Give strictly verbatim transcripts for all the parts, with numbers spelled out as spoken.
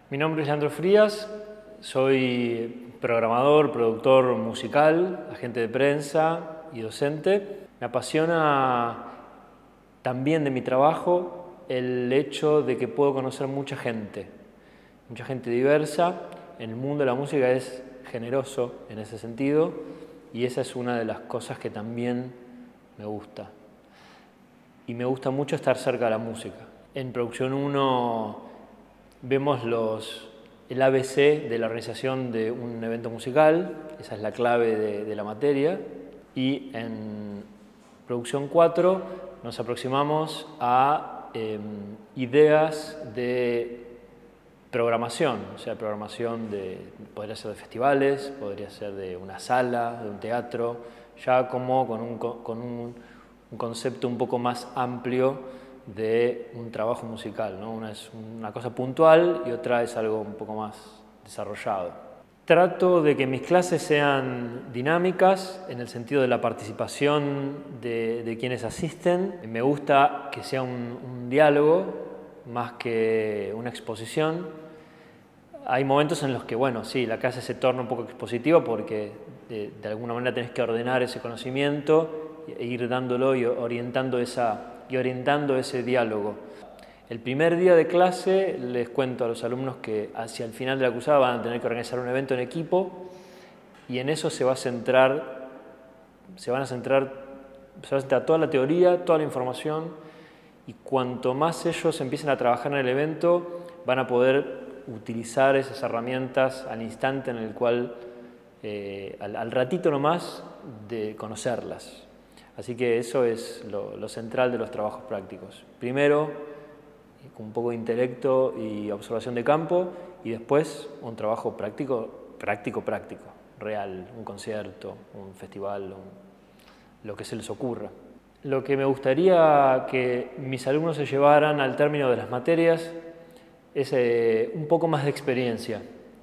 Mi nombre es Leandro Frías, soy programador, productor musical, agente de prensa y docente. Me apasiona también de mi trabajo el hecho de que puedo conocer mucha gente, mucha gente diversa. En el mundo de la música es generoso en ese sentido y esa es una de las cosas que también me gusta. Y me gusta mucho estar cerca de la música. En Producción uno vemos los, el A B C de la organización de un evento musical, esa es la clave de, de la materia, y en Producción cuatro nos aproximamos a eh, ideas de programación, o sea, programación de, podría ser de festivales, podría ser de una sala, de un teatro, ya como con un, con un, un concepto un poco más amplio de un trabajo musical, ¿no? Una es una cosa puntual y otra es algo un poco más desarrollado. Trato de que mis clases sean dinámicas en el sentido de la participación de, de quienes asisten. Me gusta que sea un, un diálogo más que una exposición. Hay momentos en los que, bueno, sí, la clase se torna un poco expositiva porque de, de alguna manera tenés que ordenar ese conocimiento e ir dándolo y orientando esa y orientando ese diálogo. El primer día de clase les cuento a los alumnos que hacia el final de la cursada van a tener que organizar un evento en equipo y en eso se va a centrar, se van a centrar, se va a centrar toda la teoría, toda la información, y cuanto más ellos empiecen a trabajar en el evento van a poder utilizar esas herramientas al instante en el cual, eh, al, al ratito nomás de conocerlas. Así que eso es lo, lo central de los trabajos prácticos. Primero, con un poco de intelecto y observación de campo, y después un trabajo práctico, práctico, práctico, real, un concierto, un festival, un, lo que se les ocurra. Lo que me gustaría que mis alumnos se llevaran al término de las materias es eh, un poco más de experiencia.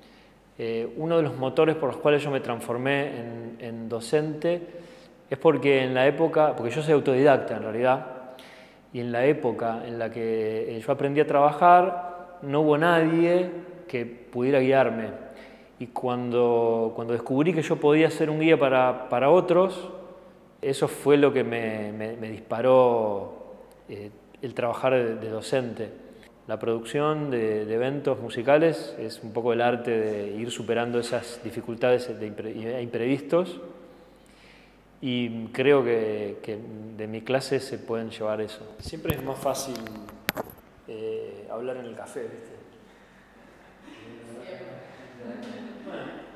Eh, uno de los motores por los cuales yo me transformé en, en docente es porque en la época, porque yo soy autodidacta en realidad, y en la época en la que yo aprendí a trabajar no hubo nadie que pudiera guiarme. Y cuando, cuando descubrí que yo podía ser un guía para, para otros, eso fue lo que me, me, me disparó eh, el trabajar de, de docente. La producción de, de eventos musicales es un poco el arte de ir superando esas dificultades de impre, imprevistos. Y creo que, que de mi clase se pueden llevar eso. Siempre es más fácil eh, hablar en el café, ¿viste? Bueno.